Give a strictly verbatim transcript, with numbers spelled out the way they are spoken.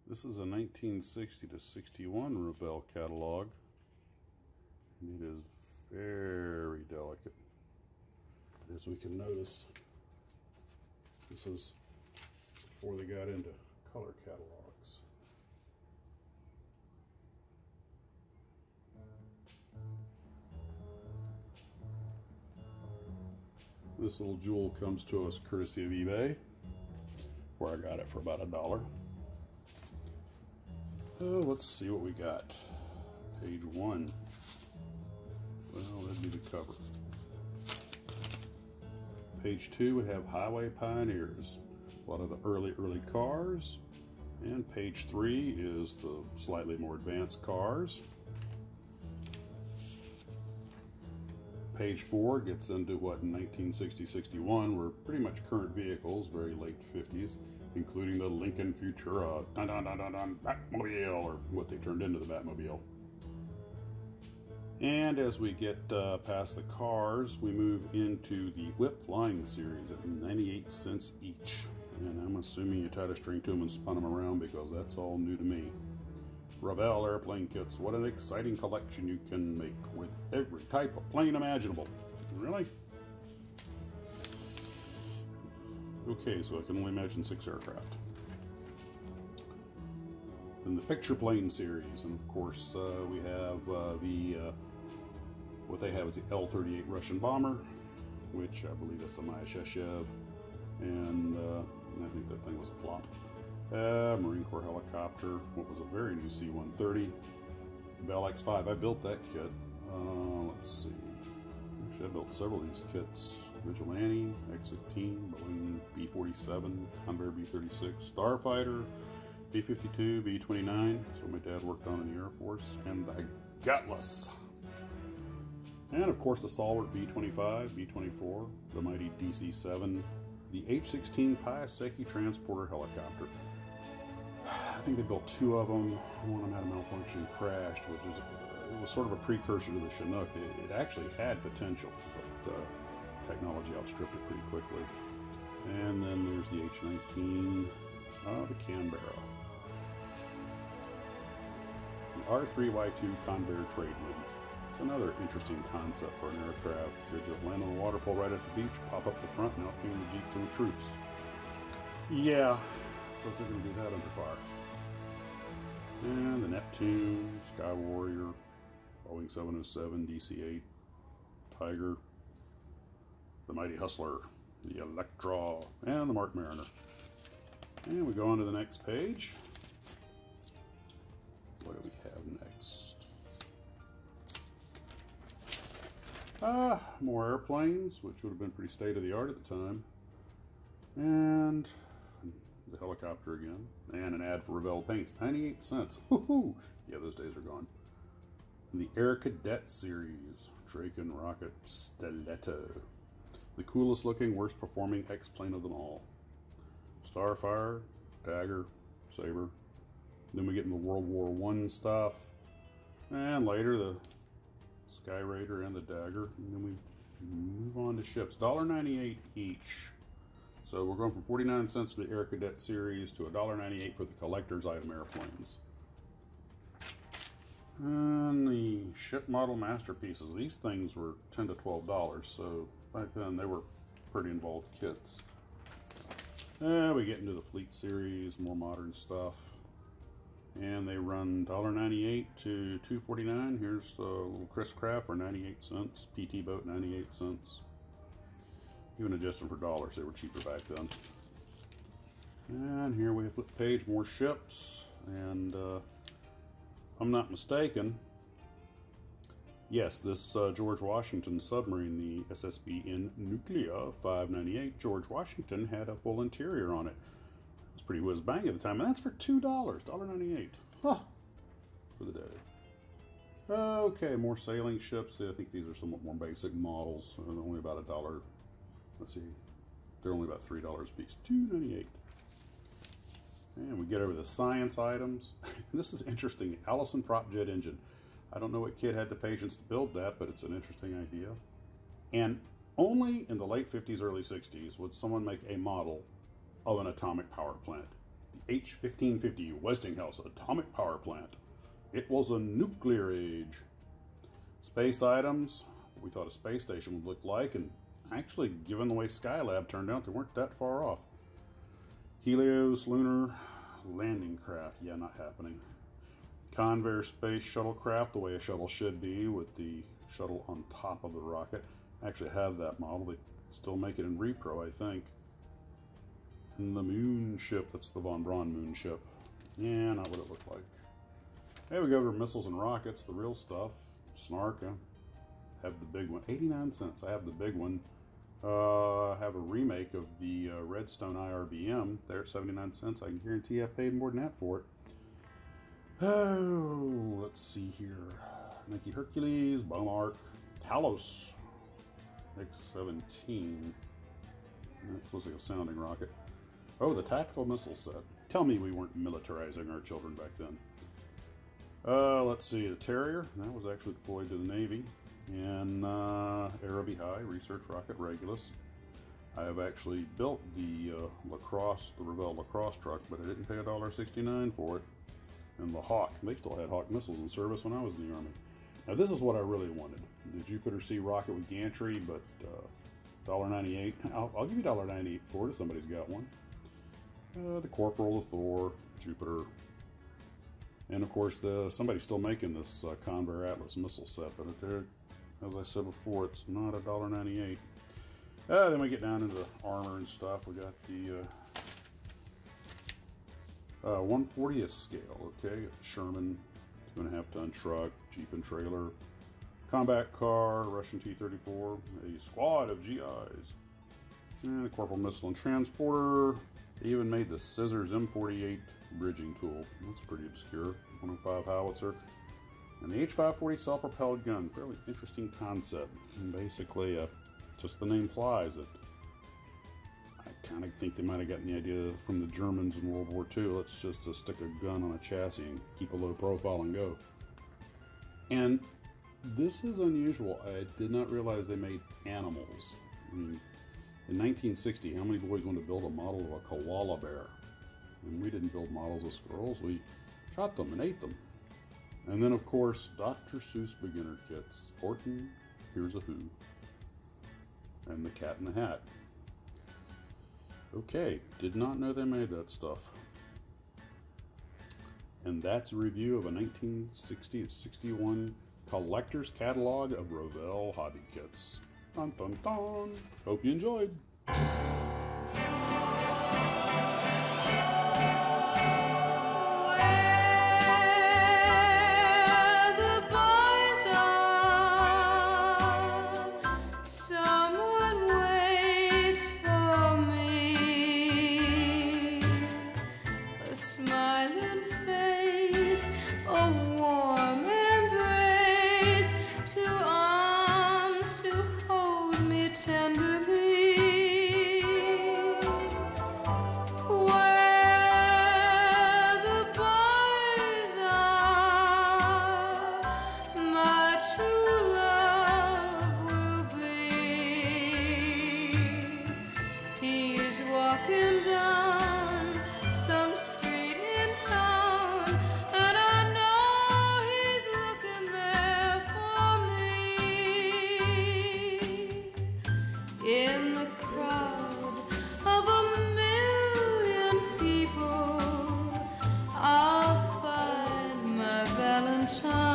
This is a nineteen sixty to sixty-one Revell catalog, and it is very delicate. As we can notice, this is before they got into color catalogs. This little jewel comes to us courtesy of eBay, where I got it for about a dollar. Oh, let's see what we got. Page one. Well, that'd be the cover. Page two, we have Highway Pioneers. A lot of the early, early cars. And page three is the slightly more advanced cars. Page four gets into what in nineteen sixty sixty-one were pretty much current vehicles, very late fifties, including the Lincoln Futura, dun, dun, dun, dun, dun, Batmobile, or what they turned into the Batmobile. And as we get uh, past the cars, we move into the Whip Flying Series at ninety-eight cents each. And I'm assuming you tied a string to them and spun them around because that's all new to me. Revell airplane kits. What an exciting collection you can make with every type of plane imaginable. Really? Okay, so I can only imagine six aircraft. Then the Picture Plane series, and of course uh, we have uh, the, uh, what they have is the L thirty-eight Russian bomber, which I believe is the Myasishchev, and uh, I think that thing was a flop. Uh, Marine Corps helicopter, what was a very new C one thirty. Bell X five, I built that kit. Uh, let's see. Actually, I built several of these kits. Vigilante, X fifteen, Boeing B forty-seven, Convair B thirty-six, Starfighter, B fifty-two, B twenty-nine. That's what my dad worked on in the Air Force. And the Gutless. And of course the stalwart B twenty-five, B twenty-four, the mighty D C seven, the H sixteen Piasecki transporter helicopter. I think they built two of them. One of them had a malfunction and crashed, which is it was sort of a precursor to the Chinook. It, it actually had potential, but uh, technology outstripped it pretty quickly. And then there's the H nineteen, uh, the Canberra. The R three Y two Convair trade wind. It's another interesting concept for an aircraft. Could just land on the water pole right at the beach, pop up the front, and out came the Jeeps and the troops. Yeah, because they're going to do that under fire. And the Neptune, Sky Warrior, Boeing seven oh seven, D C eight, Tiger, the Mighty Hustler, the Electra, and the Mark Mariner. And we go on to the next page. What do we have next? Ah, more airplanes, which would have been pretty state-of-the-art at the time. And the helicopter again. And an ad for Revell paints, ninety-eight cents. Woohoo! Yeah, those days are gone. And the Air Cadet series, Draken Rocket Stiletto. The coolest looking, worst performing X-plane of them all. Starfire, Dagger, Sabre. Then we get into World War One stuff. And later the Sky Raider and the Dagger. And then we move on to ships. one ninety-eight each. So we're going from forty-nine cents for the Air Cadet series to one ninety-eight for the collector's item airplanes. And the ship model masterpieces. These things were ten to twelve dollars. So back then they were pretty involved kits. And we get into the Fleet series, more modern stuff. And they run one ninety-eight to two forty-nine. Here's a little Chris Craft for ninety-eight cents. P T Boat, ninety-eight cents. Even adjusted for dollars, they were cheaper back then. And here we have flip page, more ships. And uh, if I'm not mistaken, yes, this uh, George Washington submarine, the S S B N Nuclear five ninety-eight, George Washington had a full interior on it. It was pretty whiz-bang at the time, and that's for two dollars, one ninety-eight. Huh, for the day. Okay, more sailing ships. I think these are somewhat more basic models. They're only about a dollar. Let's see, they're only about three dollars a piece, two ninety-eight. And we get over the science items. This is interesting, Allison prop jet engine. I don't know what kid had the patience to build that, but it's an interesting idea. And only in the late fifties, early sixties would someone make a model of an atomic power plant. The H fifteen fifty Westinghouse atomic power plant. It was a nuclear age. Space items, what we thought a space station would look like, and actually, given the way Skylab turned out, they weren't that far off. Helios lunar landing craft, yeah, not happening. Convair space shuttlecraft, the way a shuttle should be, with the shuttle on top of the rocket. I actually have that model. They still make it in repro, I think. And the moon ship, that's the Von Braun moon ship. Yeah, not what it looked like. Hey, we go over missiles and rockets, the real stuff. Snark, I have the big one, eighty-nine cents. I have the big one. Uh, I have a remake of the uh, Redstone I R B M. There at seventy-nine cents. I can guarantee I paid more than that for it. Oh, let's see here. Nike Hercules, Bomark, Talos, X seventeen. That looks like a sounding rocket. Oh, the tactical missile set. Tell me we weren't militarizing our children back then. Uh, let's see, the Terrier. That was actually deployed to the Navy. And uh, Araby High, Research Rocket Regulus. I have actually built the uh, lacrosse, the Revell lacrosse truck, but I didn't pay a dollar sixty-nine for it. And the Hawk, they still had Hawk missiles in service when I was in the Army. Now this is what I really wanted. The Jupiter C rocket with gantry, but uh, one ninety-eight. I'll, I'll give you one ninety-eight for it if somebody's got one. Uh, the Corporal, the Thor, Jupiter. And of course, the somebody's still making this uh, Convair Atlas missile set, but it, as I said before, it's not a one ninety-eight. Uh, then we get down into the armor and stuff. We got the uh, uh, one fortieth scale, okay? Sherman, two and a half ton truck, Jeep and trailer, combat car, Russian T thirty-four, a squad of G Is, and a Corporal missile and transporter. They even made the Scissors M forty-eight bridging tool. That's pretty obscure. one oh five howitzer. And the H five forty self-propelled gun. Fairly interesting concept. And basically, uh, just the name implies it. I kind of think they might have gotten the idea from the Germans in World War Two. Let's just uh, stick a gun on a chassis and keep a low profile and go. And this is unusual. I did not realize they made animals. I mean, in nineteen sixty, how many boys wanted to build a model of a koala bear? And we didn't build models of squirrels. We shot them and ate them. And then, of course, Doctor Seuss beginner kits. Horton, Here's a Who, and the Cat in the Hat. Okay, did not know they made that stuff. And that's a review of a nineteen sixty to sixty-one collector's catalog of Revell hobby kits. Dun dun dun! Hope you enjoyed! Walking down some street in town, and I know he's looking there for me. In the crowd of a million people, I'll find my Valentine.